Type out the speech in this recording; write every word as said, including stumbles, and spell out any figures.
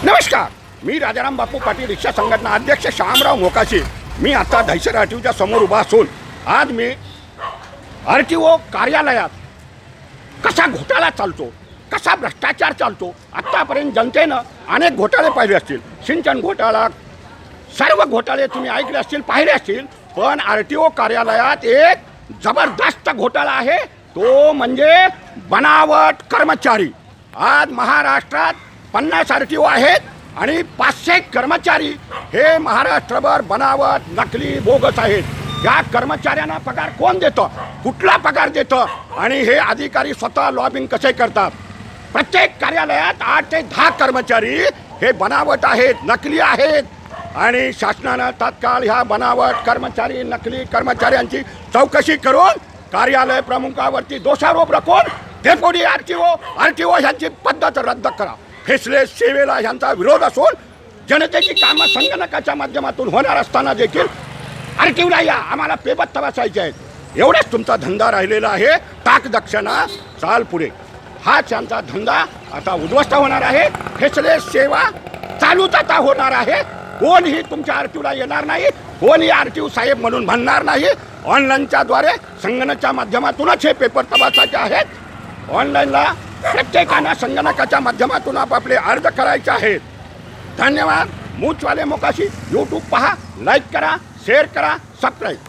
नमस्कार, मी राजाराम बापू पाटील रिक्षा संघटना अध्यक्ष श्यामराव मोकाशी। मी आता दहिसर आरटीओच्या समोर उभा असून आज मी आरटीओ कार्यालयात कसा घोटाळा चालतो, कसा भ्रष्टाचार चालतो, आत्तापर्यंत जनतेनं अनेक घोटाळे पाहिले असतील। सिंचन घोटाळा, सर्व घोटाळे तुम्ही ऐकले असतील, पाहिले असतील, पण आरटीओ कार्यालयात एक जबरदस्त घोटाळा आहे, तो म्हणजे बनावट कर्मचारी। आज महाराष्ट्रात पन्नास आरटीओ आहेत आणि पाचशे कर्मचारी हे महाराष्ट्रभर बनावट, नकली, बोगस आहेत। या कर्मचाऱ्यांना पगार कोण देतं, कुठला पगार देतं आणि हे अधिकारी स्वतः लॉबिंग कसे करतात। प्रत्येक कार्यालयात आठ ते दहा कर्मचारी हे बनावट आहेत, नकली आहेत आणि शासनानं तात्काळ ह्या बनावट कर्मचारी, नकली कर्मचाऱ्यांची चौकशी करून कार्यालय प्रमुखावरती दोषारोप रखून डेप्युटी आरटीओ आरटीओ ह्यांची पद्धत रद्द करा। फेसलेस सेवेला ह्यांचा विरोध असून जनतेची कामं संगणकाच्या माध्यमातून होणार असताना देखील आरटीओला या आम्हाला पेपर तपासायचे आहेत। एवढाच तुमचा धंदा राहिलेला आहे, टाक दक्षिणा चाल पुढे। हाच यांचा धंदा आता उद्ध्वस्त होणार आहे। फेसलेस सेवा चालूच आता होणार आहे। कोणीही तुमच्या आरटीओला येणार नाही, कोणी आरटीओ साहेब म्हणून म्हणणार नाही। ऑनलाईनच्या द्वारे संगणकाच्या माध्यमातूनच हे पेपर तपासायचे आहेत। ऑनलाईनला प्रत्येकानं संगणकाच्या माध्यमातून आपापले अर्ज करायचे आहेत। धन्यवाद। मूचवाले मोकाशी यूट्यूब पहा, लाईक करा, शेअर करा, सबस्क्राईब।